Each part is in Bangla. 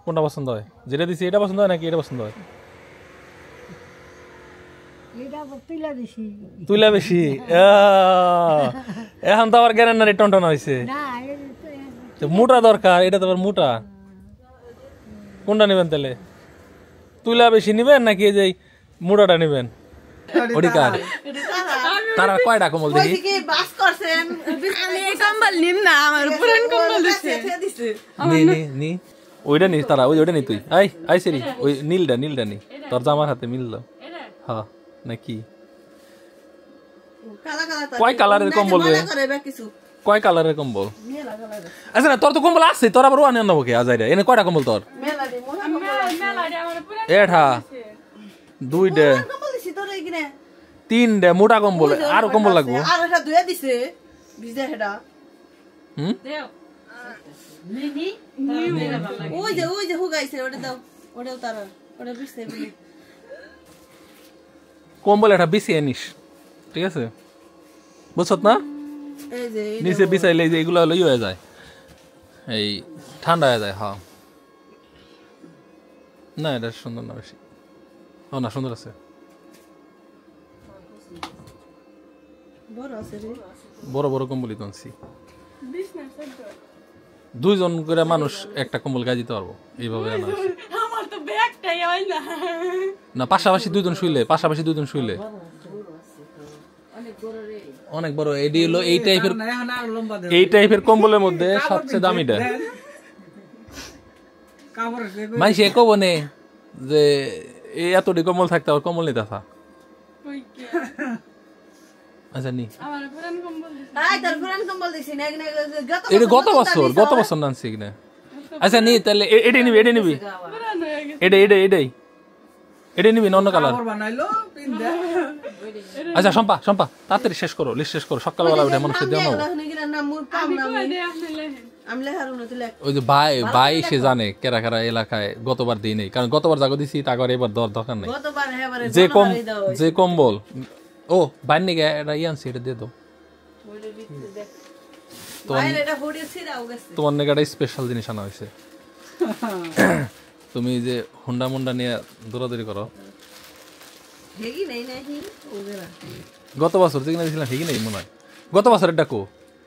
কোনটা পছন্দ হয়? যেটা দিছি এটা পছন্দ হয় নাকি এটা পছন্দ হয়? তুইলা বেশি। এখন তো আবার গ্যারান্ডারি টনটন হয়েছে, মোটা দরকার, এটা তো আবার মোটা। কোনটা নেবেন তাহলে? তুইলা বেশি নিবেন নাকি এই যে মোটাটা নিবেন? ওডিকার তারা কয়টা কম্বল দেখি? ওইটা নিস তারা, ওইটা নি তুই। আই সেরি ওই নীলটা নি, তোর জামার হাতে মিলল। হ্যাঁ নাকি কয় কালারের কম্বল রে? কয় কালারের কম্বল? আচ্ছা না, তোর তো কম্বল আছে, তোর আবার ওয়ান নেবো কে আজাইরা? এনে কয়টা কম্বল তোর? এঠা দুইটা তিনটা মোটা কম্বল, আরো কম্বল লাগবো। কম্বল এটা বিছিয়ে নিস, ঠিক আছে? বুঝছত না? নিচে বিছাইলে যে এগুলো হলো হয়ে যায়, এই ঠান্ডা হয়ে যায়। হ্যাঁ না এটা সুন্দর না বেশি। ও না সুন্দর আছে, বড় বড় কম্বলই তো আনছি। 2 জন করে মানুষ একটা কম্বল গায়ে দিতে পারবো এইভাবে। না পাশাপাশি 2 জন শুইলে, পাশাপাশি 2 জন শুইলে অনেক বড়। এডি হলো এই টাইপের কম্বলের মধ্যে সবচেয়ে দামিটা। মাইসে কব নে যে এতটি কম্বল থাকতে আবার কম্বল নিতে আসা। আচ্ছা নি এটা গত বছর নানছি কিনা। আচ্ছা নি তাহলে এটাই নিবি, এটাই নিবি, এটাই নিবি না অন্য কালার? আচ্ছা শম্পা তাড়াতাড়ি শেষ করো, লিস্ট শেষ করো, সকালবেলা উঠে মানুষের দেওয়া নেবো। ওই যে ভাই সে জানে কেরা কেরা এলাকায় গতবার দিই নেই, কারণ গতবার জাগো দিছি তারপর এবার দরকার নেই। যে কম্বল ও বাইর নিগে এটা আনছি, এটা দিয়ে দাও। তোমার নাকি একটা স্পেশাল জিনিস আনা হয়েছে। তুমি যে হুন্ডা মুন্ডা নিয়ে দৌড়াদৌড়ি করো। গত বছর যে কিনা দিয়েছিলাম হেগি নেই মনে হয়। গত বছরের ডাকো,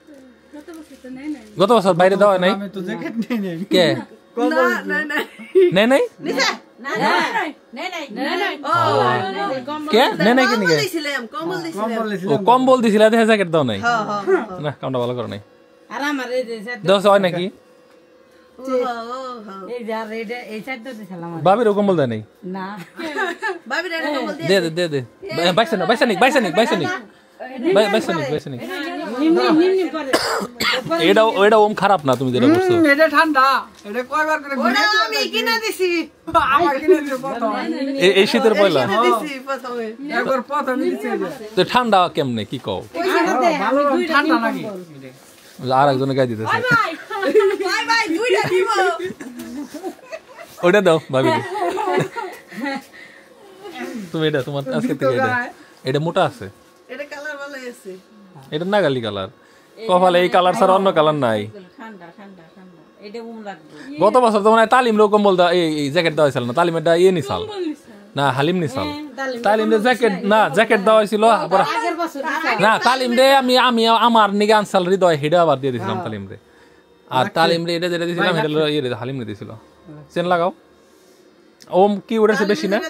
গত বছর বাইরে দেওয়া নাই কে? নাই কম্বল দিছিল, জ্যাকেট দাও নাই না? কামটা ভালো করো নাই হয় নাকি? বাবির কম্বল দেয় নাই? দে এটা ওম খারাপ না, তুমি যেটা বলছো এটা ঠান্ডা। এটা কয়বার করে আমি কিনা দিছি, আমার কিনা দিছি প্রথম এই শীতের পয়লা একবার প্রথম দিছি। তো ঠান্ডা কেমনে কি কও? ভালো ঠান্ডা নাকি? আর একজনে গাই দিতেছে। ভাই দুইটা দিব, ওটা দাও ভাবি। তুমি এটা তোমার আজকে থেকে এটা মোটা আছে, এটা কালার ভালো আছে, এটা নাগালি কালার। কপালে এই কালার ছাড়া অন্য কালার নাই। গত বছর তো মানে তালিম লোক কম্বল এই জ্যাকেট দেওয়া হয়েছিল না? তালিমের ইয়ে নিসাল না, হালিম নিসাল। তালিম রে জ্যাকেট না, জ্যাকেট দেওয়া হয়েছিল না। তালিম রে আমি আমার নিগে আনসাল হৃদয় হেডা আবার দিয়ে দিয়েছিলাম তালিম রে। আর তালিম রে এটা যেটা দিয়েছিলাম এটা ইয়ে হালিম রে দিয়েছিল। চেন লাগাও ওম কি উড়েছে বেশি না?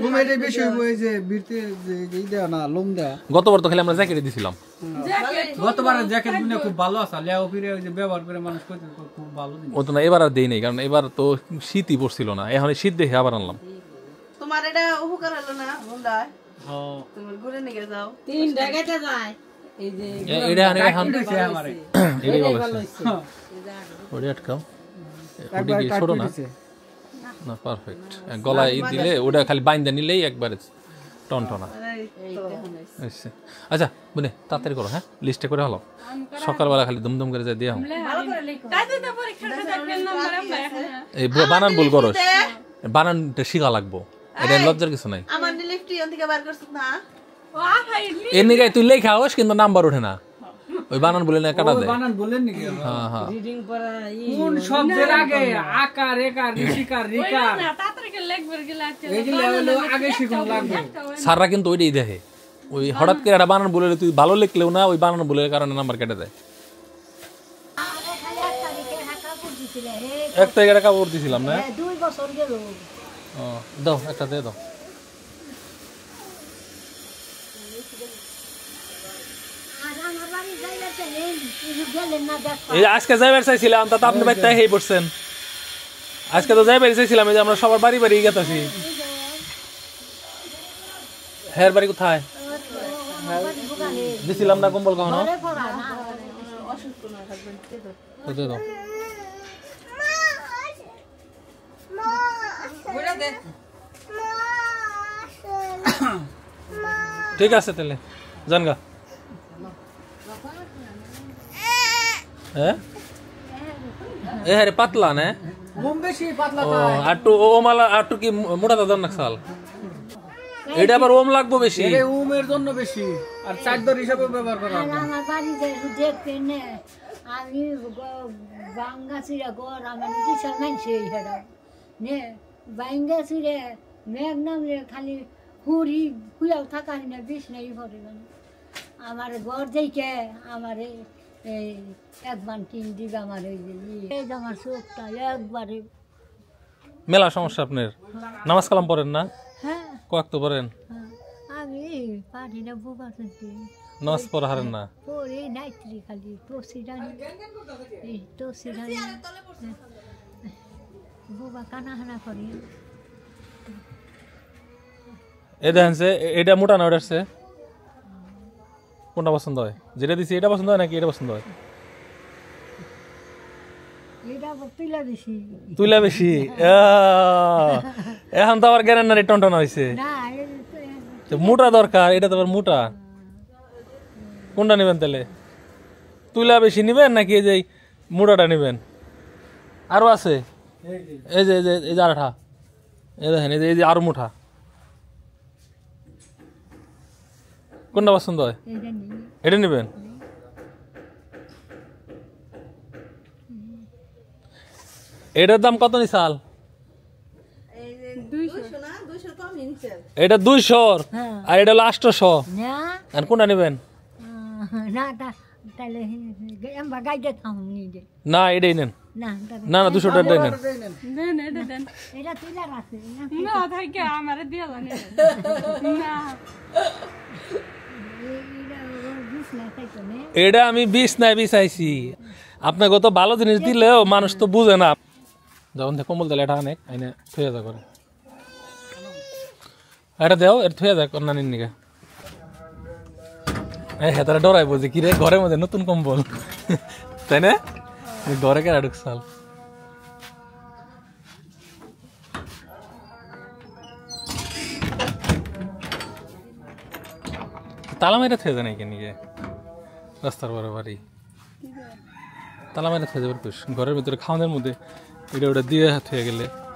গতবার তো খালি আমরা জ্যাকেট দিছিলাম। গতবারের জ্যাকেট খুব ভালো আছে, ব্যবহার করে মানুষ খুব ভালো। ও তো না, এবার আর দেই নাই, কারণ এবার তো শীতই পড়ছিল না। এখন শীত দেখে আবার আনলাম। তোমার এটা উপকার হলো না বন্দায়? হ্যাঁ তুমি ঘুরে নিয়ে যাও, 3 জায়গাতে যায়। এই যে এটা এখন আমারে এটাই ভালো হইছে। ওরে আটকাও, ওটা কি ছোট না? না পারফেক্ট। গলায় দিলে ওটা খালি বাইন্দা নিলেই একবারে টনটনা। আচ্ছা বুনে তাড়াতাড়ি করো, হ্যাঁ লিস্টে করে হলো। সকালবেলা খালি দুমদুম করে যাই দিয়ে এই বানান ভুল করো, বানানটা শিখা লাগবো, এটা লজ্জার কিছু নাই। এমনি গায়ে তুই লেখা হোস কিন্তু নাম্বার ওঠে না। ওই বানান বলে না কাটা দেয় বানান বলেন নাকি হ্যাঁ হ্যাঁ রিডিং করা কোন শব্দের আগে আকার একার ঋষিকার রিকার এইগুলো হলো আগে শিখুন লাগবে স্যাররা কিন্তু ওইটাই দেখে ওই হঠাৎ করে একটা বানান বলে তুই ভালো লিখলেও না ওই বানান বলে কারণে নাম্বার কেটে দেয় 1 তারিখে টাকা কাপড় দিছিলাম না 2 বছর গেল ও দাও একটা দে দাও এই আজকে যাইবার চাইছিলাম তা আপনি বাইতে হেই পড়ছেন আজকে তো যাইবার চাইছিলাম এই যে আমরা সবার বাড়ি বাড়ি গেতাছি হের বাড়ি কোথায় দিছিলাম না কম্বল কখনো দে দাও ঠিক আছে তাহলে জানগা পাতলা না আটু কি মোটা দাদন নাকসাল এটা আবার ওম লাগবো বেশি ওমের জন্য বেশি আর চাদর হিসাবে ব্যবহার করা আমার বাড়িতে দেখতে নে আমি বাঙ্গাসিরা ঘর আমার দিশা মানছে হেডা নে বাঙ্গাসিরে মেঘ নামলে খালি হুড়ি হুয়াও থাকা না বিষ নাই ভরে মানে আমার ঘর দেখে আমার এই একবার কিন দিবে আমার এই যে আমার চোখটা একবারে মেলা সমস্যা আপনার নামাজ কালাম পড়েন না হ্যাঁ কয়েক তো পড়েন আমি পারি না বুবা নামাজ পড়া হারেন না পরে নাইত্রি খালি তোসিরানি বুবা কানা হানা করি এই দেখেন এটা মোটা না ওটার কোনটা পছন্দ হয় যেটা দিছি এটা পছন্দ হয় নাকি এটা পছন্দ হয় তুইলা বেশি এখন তো আবার জ্ঞানের নারী টনটন হয়েছে মোটা দরকার এটা তো আবার মোটা কোনটা নেবেন তাহলে তুইলা বেশি নিবেন নাকি এই যে মোটাটা নেবেন আরো আছে এই যে এই যে আরেকটা এই দেখেন এই যে আরো মোটা কোনটা পছন্দ হয় এটা নেবেন এটার দাম কত নিছাল এটা 200 আর এটা হলো 800 আর কোনটা নেবেন না এটাই নেন না না 200 টাকা নেন এটা আমি 20 নাই 20 আইছি আপনাকে তো ভালো জিনিস দিলেও মানুষ তো বুঝে না যখন কম্বল দিলে এটা অনেক আইনে থুয়ে যা করে এটা দেও এর থুয়ে যা নানির নিকে হ্যাঁ তারা ডরাইবো যে কি রে ঘরের মধ্যে নতুন কম্বল তাই না ঘরে কেন ঢুকছাল তালা মেরে থুয়ে যা নাকি নিকে রাস্তার বড় বাড়ি তালা মেরে থুয়ে যাবার ঘরের ভিতরে খাওয়ানোর মধ্যে এটা ওটা দিয়ে হয়ে গেলে